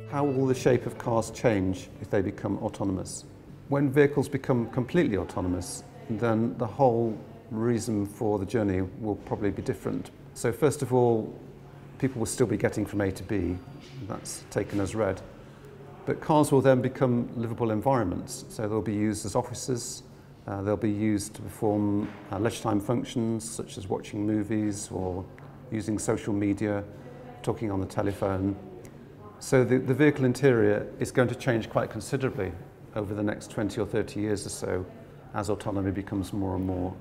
How will the shape of cars change if they become autonomous? When vehicles become completely autonomous, then the whole reason for the journey will probably be different. So first of all, people will still be getting from A to B. That's taken as read. But cars will then become livable environments. So they'll be used as offices. They'll be used to perform leisure time functions such as watching movies or using social media, talking on the telephone. So the vehicle interior is going to change quite considerably over the next 20 or 30 years or so as autonomy becomes more and more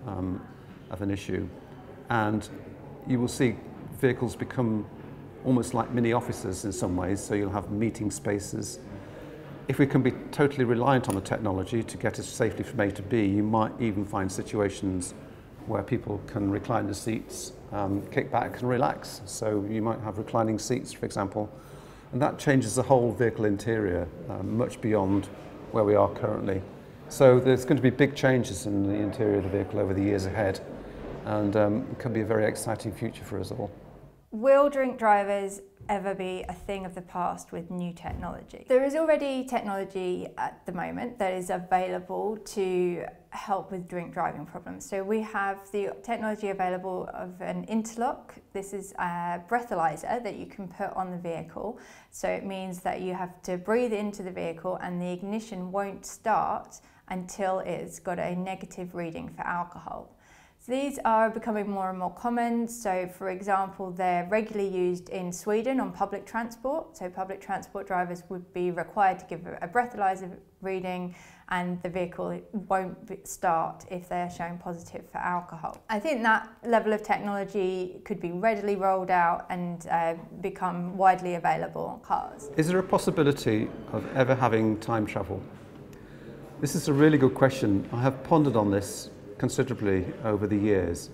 of an issue. And you will see vehicles become almost like mini offices in some ways, so you'll have meeting spaces. If we can be totally reliant on the technology to get us safely from A to B, you might even find situations where people can recline the seats, kick back and relax. So you might have reclining seats, for example, and that changes the whole vehicle interior much beyond where we are currently. So there's going to be big changes in the interior of the vehicle over the years ahead, and it can be a very exciting future for us all. Will drink drivers ever be a thing of the past with new technology? There is already technology at the moment that is available to help with drink driving problems. So we have the technology available of an interlock. This is a breathalyzer that you can put on the vehicle. So it means that you have to breathe into the vehicle and the ignition won't start until it's got a negative reading for alcohol. These are becoming more and more common. So for example, they're regularly used in Sweden on public transport. So public transport drivers would be required to give a breathalyzer reading and the vehicle won't start if they're showing positive for alcohol. I think that level of technology could be readily rolled out and become widely available on cars. Is there a possibility of ever having time travel? This is a really good question. I have pondered on this considerably over the years.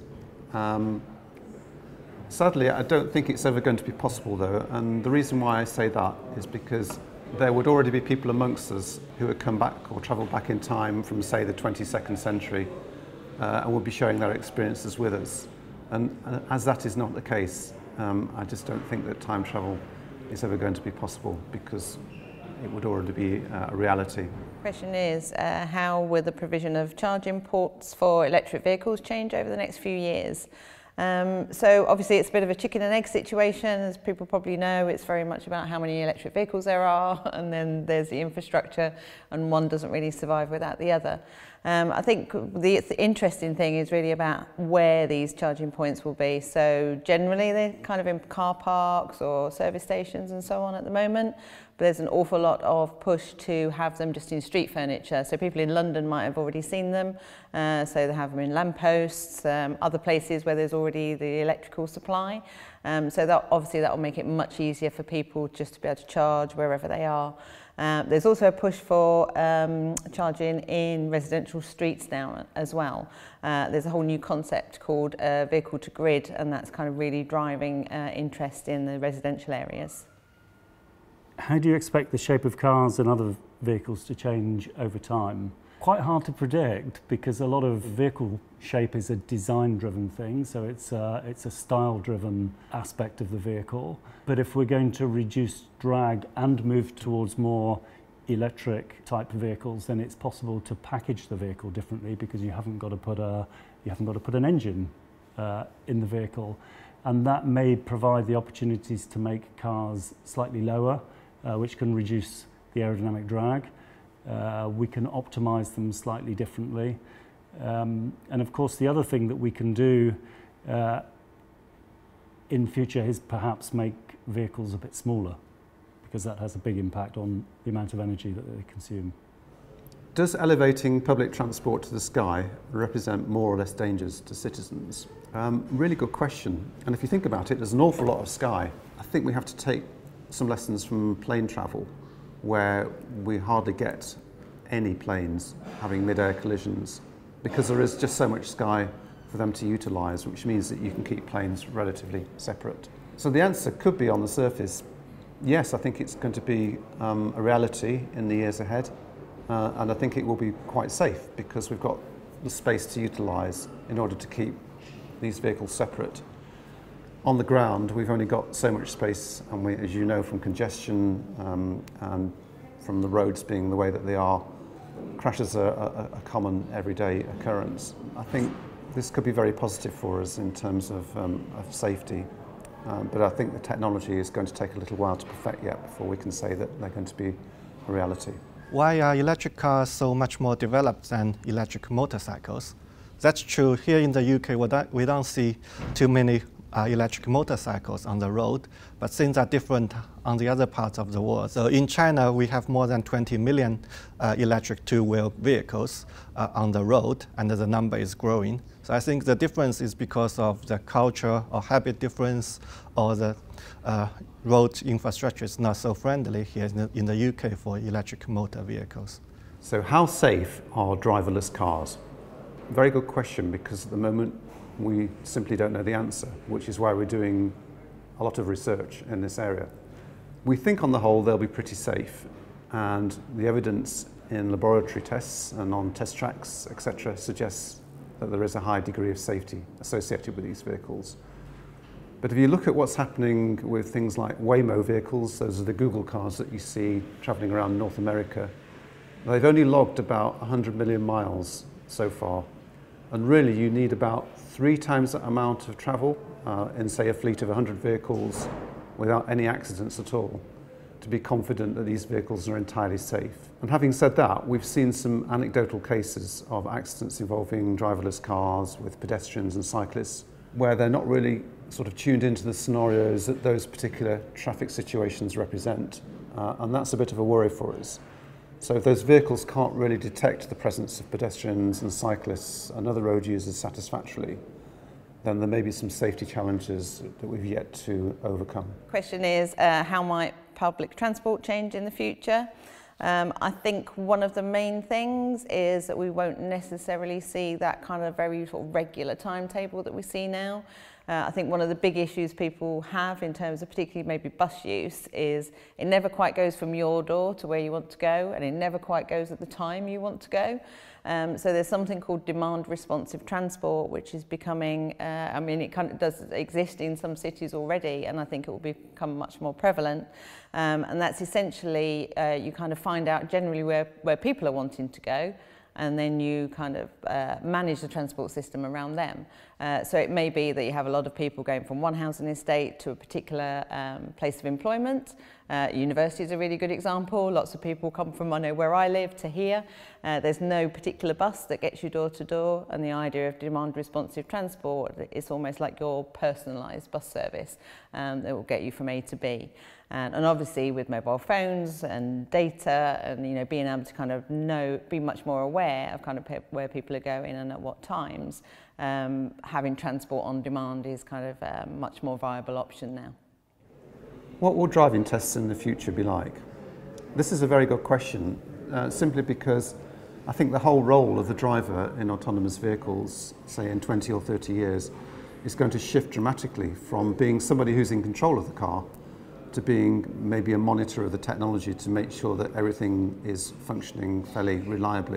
Sadly, I don't think it's ever going to be possible though, and the reason why I say that is because there would already be people amongst us who would come back or travel back in time from, say, the 22nd century and would be sharing their experiences with us. And as that is not the case, I just don't think that time travel is ever going to be possible because it would already be a reality. The question is, how will the provision of charging ports for electric vehicles change over the next few years? So obviously it's a bit of a chicken and egg situation. As people probably know, it's very much about how many electric vehicles there are, and then there's the infrastructure, and one doesn't really survive without the other. I think the interesting thing is really about where these charging points will be. So generally they're kind of in car parks or service stations and so on at the moment, but there's an awful lot of push to have them just in street furniture. So people in London might have already seen them, so they have them in lampposts, other places where there's already the electrical supply. So that obviously that will make it much easier for people just to be able to charge wherever they are. There's also a push for charging in residential streets now as well. There's a whole new concept called vehicle to grid, and that's kind of really driving interest in the residential areas. How do you expect the shape of cars and other vehicles to change over time? Quite hard to predict because a lot of vehicle shape is a design-driven thing, so it's a style-driven aspect of the vehicle. But if we're going to reduce drag and move towards more electric type vehicles, then it's possible to package the vehicle differently because you haven't got to put an engine in the vehicle, and that may provide the opportunities to make cars slightly lower, which can reduce the aerodynamic drag. We can optimize them slightly differently. And of course, the other thing that we can do in future is perhaps make vehicles a bit smaller, because that has a big impact on the amount of energy that they consume. Does elevating public transport to the sky represent more or less dangers to citizens? Really good question. And if you think about it, there's an awful lot of sky. I think we have to take some lessons from plane travel, where we hardly get any planes having mid-air collisions because there is just so much sky for them to utilise, which means that you can keep planes relatively separate. So the answer could be on the surface, yes, I think it's going to be a reality in the years ahead, and I think it will be quite safe because we've got the space to utilise in order to keep these vehicles separate. On the ground, we've only got so much space, and we, as you know, from congestion and from the roads being the way that they are, crashes are a common everyday occurrence. I think this could be very positive for us in terms of safety, but I think the technology is going to take a little while to perfect yet before we can say that they're going to be a reality. Why are electric cars so much more developed than electric motorcycles? That's true. Here in the UK, we don't see too many electric motorcycles on the road, but things are different on the other parts of the world. So in China, we have more than 20 million electric two-wheel vehicles on the road, and the number is growing. So I think the difference is because of the culture or habit difference, or the road infrastructure is not so friendly here in the UK for electric motor vehicles. So how safe are driverless cars? Very good question, because at the moment we simply don't know the answer, which is why we're doing a lot of research in this area. We think on the whole they'll be pretty safe, and the evidence in laboratory tests and on test tracks, etc., suggests that there is a high degree of safety associated with these vehicles. But if you look at what's happening with things like Waymo vehicles, those are the Google cars that you see travelling around North America, they've only logged about 100 million miles so far. And really you need about 3 times that amount of travel in, say, a fleet of 100 vehicles without any accidents at all to be confident that these vehicles are entirely safe. And having said that, we've seen some anecdotal cases of accidents involving driverless cars with pedestrians and cyclists where they're not really sort of tuned into the scenarios that those particular traffic situations represent. And that's a bit of a worry for us. So if those vehicles can't really detect the presence of pedestrians and cyclists and other road users satisfactorily, then there may be some safety challenges that we've yet to overcome. The question is, how might public transport change in the future? I think one of the main things is that we won't necessarily see that kind of very sort of regular timetable that we see now. I think one of the big issues people have in terms of particularly maybe bus use is it never quite goes from your door to where you want to go, and it never quite goes at the time you want to go. So there's something called demand responsive transport, which is becoming, I mean, it kind of does exist in some cities already, and I think it will become much more prevalent. And that's essentially, you kind of find out generally where people are wanting to go, and then you kind of manage the transport system around them. So it may be that you have a lot of people going from one housing estate to a particular place of employment. University is a really good example. Lots of people come from, I know where I live, to here. There's no particular bus that gets you door to door, and the idea of demand responsive transport is almost like your personalised bus service that will get you from A to B. And obviously with mobile phones and data and, you know, being able to kind of be much more aware of kind of where people are going and at what times, having transport on demand is kind of a much more viable option now. What will driving tests in the future be like? This is a very good question, simply because I think the whole role of the driver in autonomous vehicles, say in 20 or 30 years, is going to shift dramatically from being somebody who's in control of the car to being maybe a monitor of the technology to make sure that everything is functioning fairly reliably.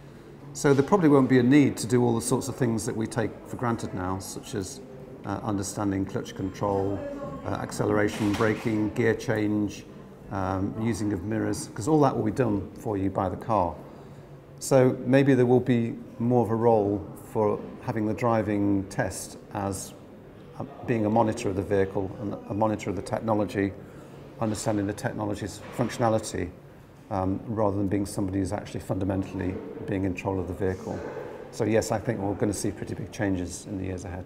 So there probably won't be a need to do all the sorts of things that we take for granted now, such as understanding clutch control, acceleration, braking, gear change, using of mirrors, because all that will be done for you by the car. So maybe there will be more of a role for having the driving test as being a monitor of the vehicle and a monitor of the technology, understanding the technology's functionality, rather than being somebody who's actually fundamentally being in control of the vehicle. So yes, I think we're going to see pretty big changes in the years ahead.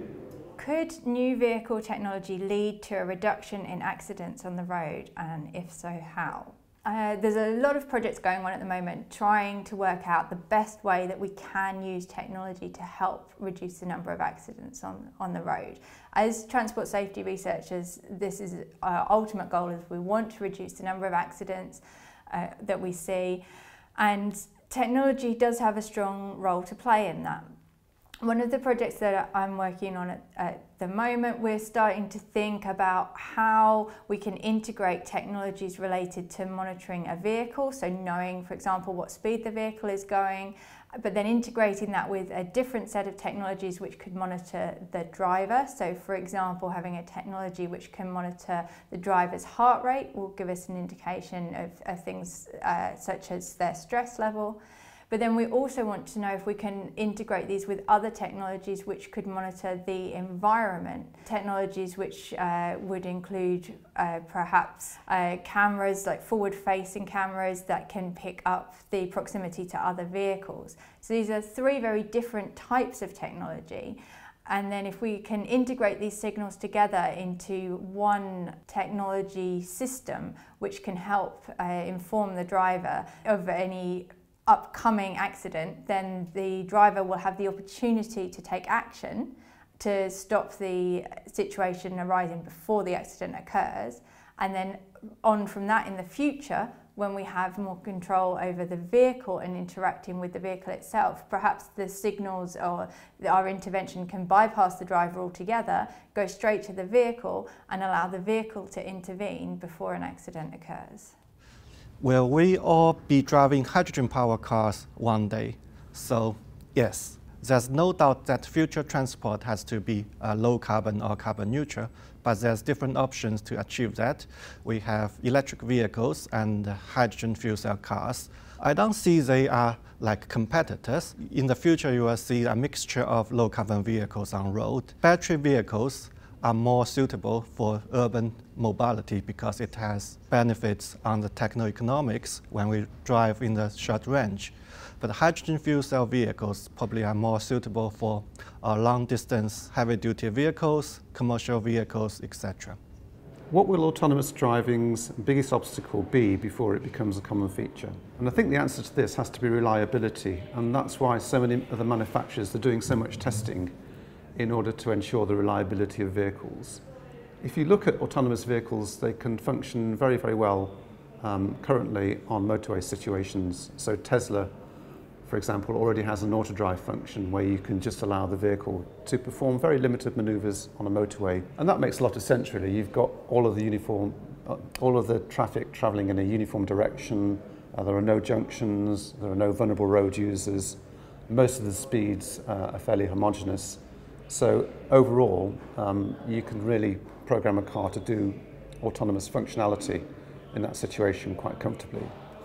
Could new vehicle technology lead to a reduction in accidents on the road, and if so, how? There's a lot of projects going on at the moment trying to work out the best way that we can use technology to help reduce the number of accidents on the road. As transport safety researchers, this is our ultimate goal, is we want to reduce the number of accidents that we see, and technology does have a strong role to play in that. One of the projects that I'm working on at the moment, we're starting to think about how we can integrate technologies related to monitoring a vehicle, so knowing, for example, what speed the vehicle is going, but then integrating that with a different set of technologies which could monitor the driver. So for example, having a technology which can monitor the driver's heart rate will give us an indication of things such as their stress level. But then we also want to know if we can integrate these with other technologies which could monitor the environment. Technologies which would include perhaps cameras, like forward-facing cameras that can pick up the proximity to other vehicles. So these are three very different types of technology. And then if we can integrate these signals together into one technology system which can help inform the driver of any upcoming accident, then the driver will have the opportunity to take action to stop the situation arising before the accident occurs. And then on from that in the future, when we have more control over the vehicle and interacting with the vehicle itself, perhaps the signals or our intervention can bypass the driver altogether, go straight to the vehicle and allow the vehicle to intervene before an accident occurs. Will we all be driving hydrogen-powered cars one day? So yes, there's no doubt that future transport has to be low carbon or carbon neutral, but there's different options to achieve that. We have electric vehicles and hydrogen fuel cell cars. I don't see they are like competitors. In the future, you will see a mixture of low carbon vehicles on road. Battery vehicles are more suitable for urban mobility because it has benefits on the techno-economics when we drive in the short range. But hydrogen fuel cell vehicles probably are more suitable for long-distance heavy-duty vehicles, commercial vehicles, etc. What will autonomous driving's biggest obstacle be before it becomes a common feature? And I think the answer to this has to be reliability, and that's why so many of the manufacturers are doing so much testing in order to ensure the reliability of vehicles. If you look at autonomous vehicles, they can function very, very well currently on motorway situations. So Tesla, for example, already has an auto-drive function where you can just allow the vehicle to perform very limited maneuvers on a motorway. And that makes a lot of sense, really. You've got all of the traffic traveling in a uniform direction. There are no junctions, there are no vulnerable road users. Most of the speeds are fairly homogeneous. So overall, you can really program a car to do autonomous functionality in that situation quite comfortably.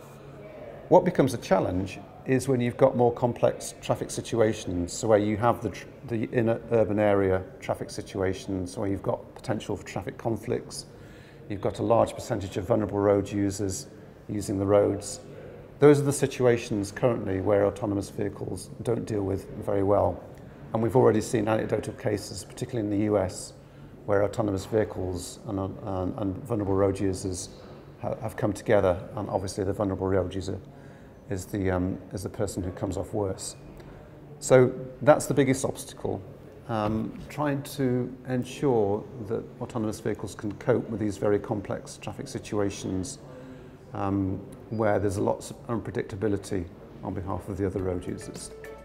What becomes a challenge is when you've got more complex traffic situations, so where you have the inner urban area traffic situations, where you've got potential for traffic conflicts, you've got a large percentage of vulnerable road users using the roads. Those are the situations currently where autonomous vehicles don't deal with very well. And we've already seen anecdotal cases, particularly in the US, where autonomous vehicles and vulnerable road users have come together, and obviously the vulnerable road user is the person who comes off worse. So that's the biggest obstacle, trying to ensure that autonomous vehicles can cope with these very complex traffic situations where there's lots of unpredictability on behalf of the other road users.